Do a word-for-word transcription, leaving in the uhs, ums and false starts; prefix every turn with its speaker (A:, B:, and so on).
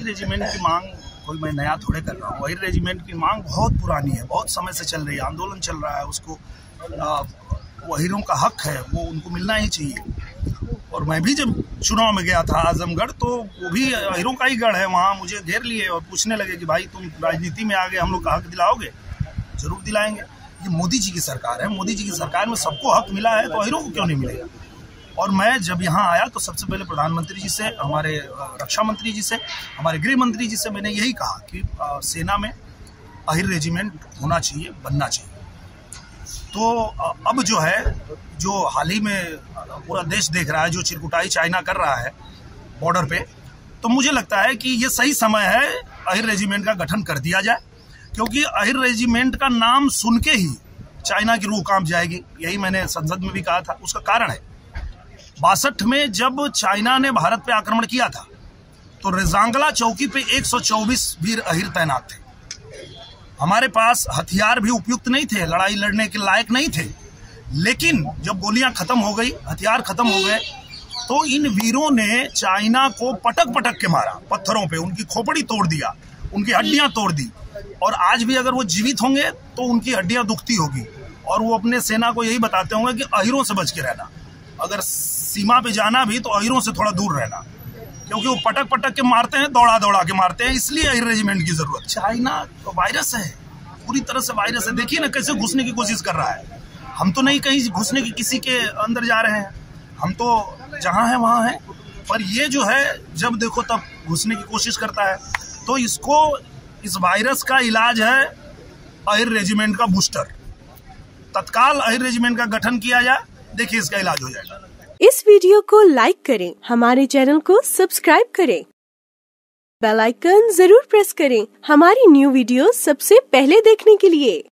A: Regiment की मांग कोई मैं नया थोड़े कर रहा हूँ। अहिर रेजिमेंट की मांग बहुत पुरानी है, बहुत समय से चल रही है, आंदोलन चल रहा है। उसको वो अहिरों का हक है, वो उनको मिलना ही चाहिए। और मैं भी जब चुनाव में गया था आजमगढ़, तो वो भी अहिरों का ही गढ़ है। वहाँ मुझे घेर लिए और पूछने लगे कि भाई तुम राजनीति में आ गए, हम लोग का हक दिलाओगे? जरूर दिलाएंगे। ये मोदी जी की सरकार है, मोदी जी की सरकार में सबको हक मिला है, तो अहिरों को क्यों नहीं मिलेगा? और मैं जब यहाँ आया तो सबसे पहले प्रधानमंत्री जी से, हमारे रक्षा मंत्री जी से, हमारे गृह मंत्री जी से मैंने यही कहा कि सेना में अहिर रेजिमेंट होना चाहिए, बनना चाहिए। तो अब जो है, जो हाल ही में पूरा देश देख रहा है, जो चिरकुटाई चाइना कर रहा है बॉर्डर पे, तो मुझे लगता है कि ये सही समय है अहिर रेजिमेंट का गठन कर दिया जाए, क्योंकि अहिर रेजिमेंट का नाम सुन के ही चाइना की रूह कांप जाएगी। यही मैंने संसद में भी कहा था। उसका कारण है, बासठ में जब चाइना ने भारत पे आक्रमण किया था तो रेजांगला चौकी पे एक सौ चौबीस वीर अहिर तैनात थे। हमारे पास हथियार भी उपयुक्त नहीं थे, लड़ाई लड़ने के लायक नहीं थे, लेकिन जब गोलियां खत्म हो गई, हथियार खत्म हो गए, तो इन वीरों ने चाइना को पटक पटक के मारा पत्थरों पे, उनकी खोपड़ी तोड़ दिया, उनकी हड्डियां तोड़ दी। और आज भी अगर वो जीवित होंगे तो उनकी हड्डियां दुखती होगी, और वो अपने सेना को यही बताते होंगे कि अहिरों से बच के रहना, अगर सीमा पे जाना भी तो अहिरों से थोड़ा दूर रहना, क्योंकि वो पटक पटक के मारते हैं, दौड़ा दौड़ा के मारते हैं। इसलिए अहिर रेजिमेंट की जरूरत। चाइना तो वायरस है, पूरी तरह से वायरस है। देखिए ना कैसे घुसने की कोशिश कर रहा है। हम तो नहीं कहीं घुसने की किसी के अंदर जा रहे हैं, हम तो जहां है वहां है, पर ये जो है जब देखो तब घुसने की कोशिश करता है। तो इसको, इस वायरस का इलाज है अहिर रेजिमेंट का बूस्टर। तत्काल अहिर रेजिमेंट का गठन किया जाए, देखिए इसका इलाज हो जाएगा।
B: इस वीडियो को लाइक करें, हमारे चैनल को सब्सक्राइब करें, बेल आइकन जरूर प्रेस करें हमारी न्यू वीडियो सबसे पहले देखने के लिए।